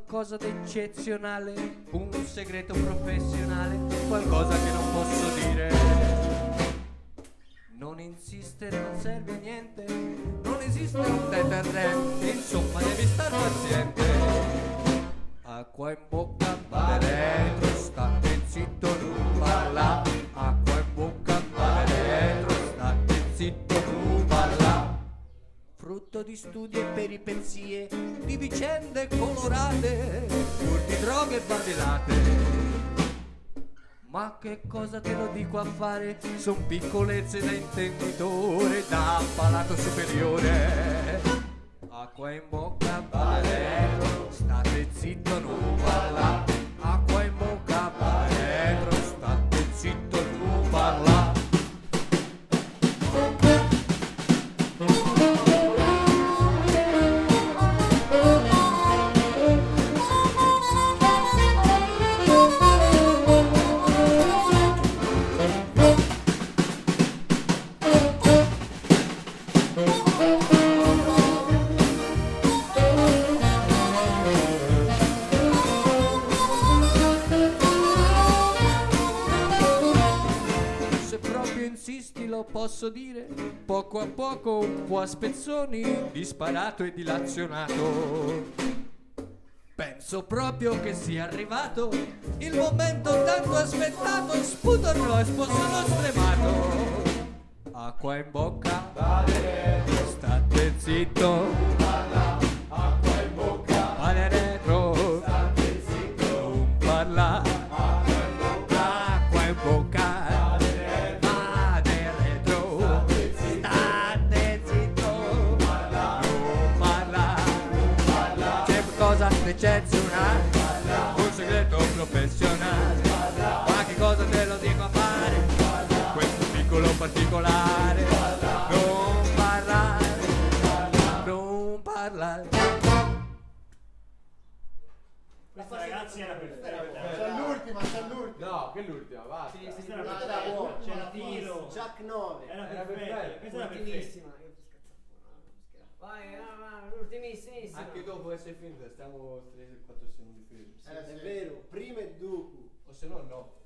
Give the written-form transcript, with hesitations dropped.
qualcosa d'eccezionale, un segreto professionale, qualcosa che non posso dire. Non insistere, non serve a niente, non esiste un deterrente, insomma devi star paziente. Acqua in bocca, vale retro, state zitto, non parla. Acqua in bocca, vale retro, state zitto, non parla. Frutto di studi e peripezie, di vicende colorate, furti, droghe e badilate. Ma che cosa te lo dico a fare? Son piccolezze da intenditore, da palato superiore. Acqua in bocca, vale retro, state zitto, non parla. Acqua in bocca, vale retro, state zitto, non parla. Insisti, lo posso dire, poco a poco, un po' a spezzoni, disparato e dilazionato. Penso proprio che sia arrivato il momento tanto aspettato, sputorlo e sposterò stremato. Acqua in bocca, vale retro, state zitto, parla. Acqua in bocca, vale retro, state zitto, non parla. Acqua in bocca, eccezionale, un segreto professionale, ma che cosa te lo dico a fare? Questo piccolo particolare, non parlare, non parlare. Questa ragazzi era perfetta. C'è l'ultima, c'è l'ultima. No, che l'ultima, basta. Sì, questa era perfetta. C'era tiro. Jack 9. Era perfetta. Questa era perfetta. Vai, l'ultimissimissima. Anche dopo essere finita stiamo 3-4 secondi fermi. È vero, prima è dopo. O se no no.